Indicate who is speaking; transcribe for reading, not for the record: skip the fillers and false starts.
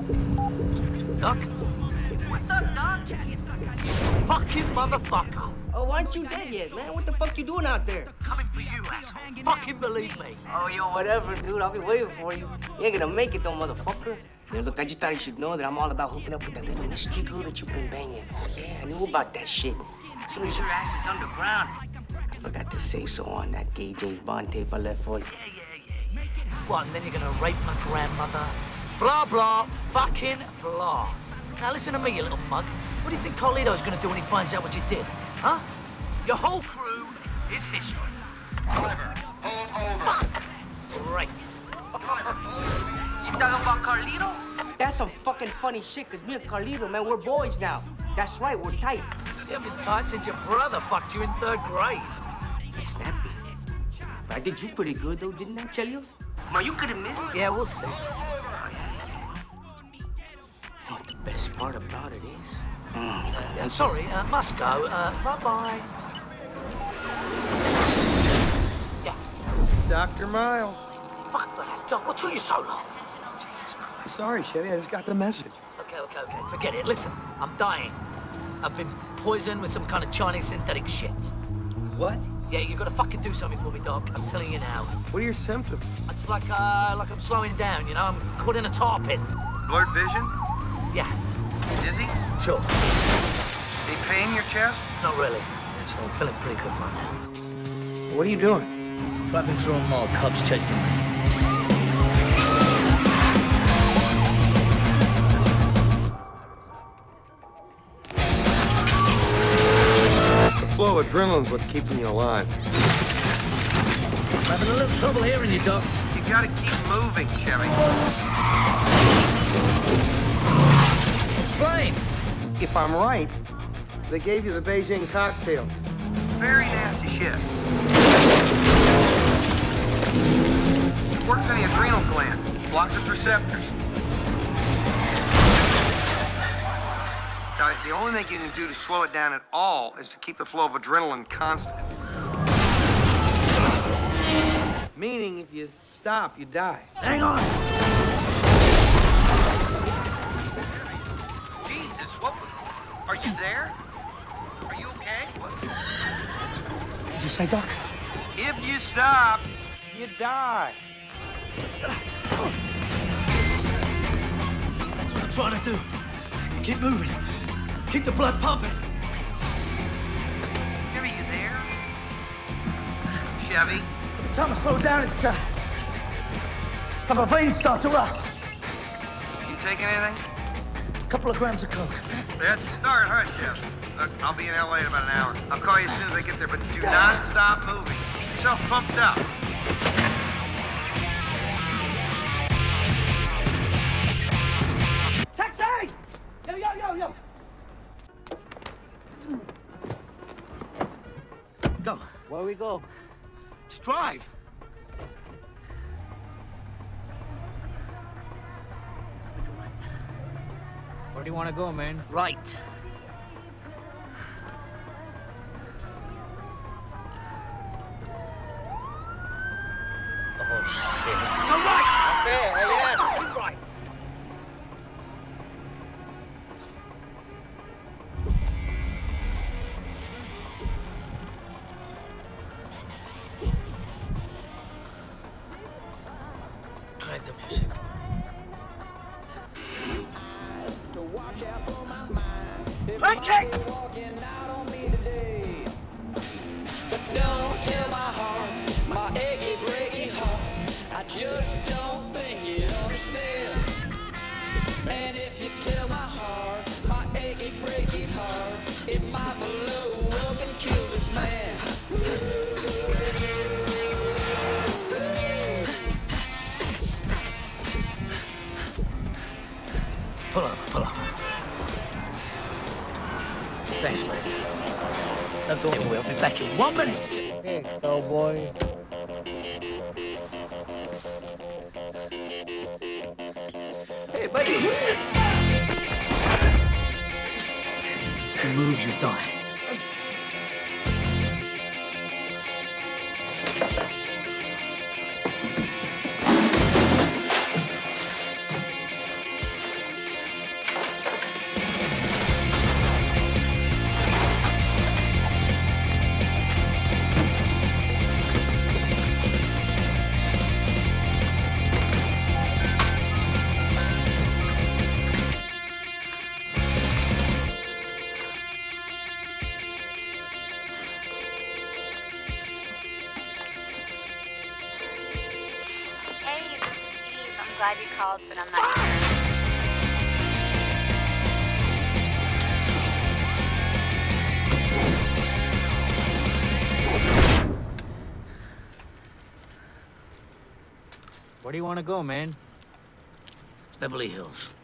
Speaker 1: Doc?
Speaker 2: What's up, Doc?
Speaker 1: Fucking motherfucker.
Speaker 2: Oh, why aren't you dead yet, man? What the fuck you doing out there?
Speaker 1: Coming for you, asshole. Fucking believe me.
Speaker 2: Oh, yo, whatever, dude. I'll be waiting for you. You ain't gonna make it, though, motherfucker. Yeah, look, I just thought you should know that I'm all about hooking up with that little mystery girl that you've been banging. Oh, yeah, I knew about that shit. As soon as your ass is underground. I forgot to say so on that gay James Bond tape I left for you.
Speaker 1: Yeah. What, and then you're gonna rape my grandmother? Blah, blah, fucking blah. Now listen to me, you little mug. What do you think Carlito's gonna do when he finds out what you did? Huh? Your whole crew is history.
Speaker 3: Driver, pull over.
Speaker 1: Fuck! Great.
Speaker 2: You talking about Carlito? That's some fucking funny shit, because me and Carlito, man, we're boys now. That's right, we're tight.
Speaker 1: You've been tight since your brother fucked you in 3rd grade.
Speaker 2: That's snappy. But I did you pretty good, though, didn't I, Chelios? Come on, you could admit it.
Speaker 1: Yeah, we'll see.
Speaker 2: You know what the best part about it is?
Speaker 1: Sorry, must go. Bye-bye. Yeah.
Speaker 4: Dr. Miles.
Speaker 1: Fuck that, Doc. What took you so long? Jesus Christ.
Speaker 4: Sorry, Chevy, I just got the message.
Speaker 1: Okay. Forget it. Listen, I'm dying. I've been poisoned with some kind of Chinese synthetic shit.
Speaker 4: What?
Speaker 1: Yeah, you gotta fucking do something for me, Doc. I'm telling you now.
Speaker 4: What are your symptoms?
Speaker 1: It's like I'm slowing down, you know? I'm caught in a tar pit.
Speaker 3: Blurred vision?
Speaker 1: Yeah,
Speaker 3: Dizzy?
Speaker 1: sure.
Speaker 3: Any pain in your chest?
Speaker 1: Not really. Actually, I'm feeling pretty good right now.
Speaker 4: What are you doing?
Speaker 1: Driving through a mall, cops chasing me.
Speaker 4: The flow of adrenaline's what's keeping you alive.
Speaker 1: I'm having a little trouble hearing you, Doc.
Speaker 3: You gotta keep moving, Chevy.
Speaker 1: Explain.
Speaker 4: If I'm right, they gave you the Beijing cocktail.
Speaker 3: Very nasty shit. It works on the adrenal gland. Blocks its receptors. Now, the only thing you can do to slow it down at all is to keep the flow of adrenaline constant.
Speaker 4: Meaning, if you stop, you die.
Speaker 1: Hang on.
Speaker 3: Jesus, what? Are you there? Are you okay? What?
Speaker 1: Did you say, Doc?
Speaker 3: If you stop,
Speaker 4: You die.
Speaker 1: That's what I'm trying to do. Keep moving. Keep the blood pumping.
Speaker 3: Chevy, you there? Chevy?
Speaker 1: Every time I slow down, it's like my veins start to rust.
Speaker 3: You taking anything?
Speaker 1: A couple of grams of coke.
Speaker 3: That's the start, huh, Chev? Look, I'll be in LA in about an hour. I'll call you as soon as I get there, but do not stop moving. Keep yourself pumped up.
Speaker 1: Taxi! Yo! Go.
Speaker 2: Where we go?
Speaker 1: Just drive.
Speaker 5: Where do you want to go, man?
Speaker 1: Right.
Speaker 2: Oh, shit.
Speaker 1: Go right!
Speaker 2: Okay, yes.
Speaker 1: Go right. Crank the music. Crank it!
Speaker 6: Don't tell my heart, my achy breaky heart. I just don't think you understand. And if you tell my heart, my achy breaky heart, it might blow up and kill this man.
Speaker 1: Pull over. Thanks, man. Now go anywhere. I'll be back in 1 minute.
Speaker 5: Hey, cowboy.
Speaker 1: Hey, buddy. You move, you die.
Speaker 7: glad you called, but I'm not sure.
Speaker 5: Where do you want to go, man?
Speaker 1: Beverly Hills.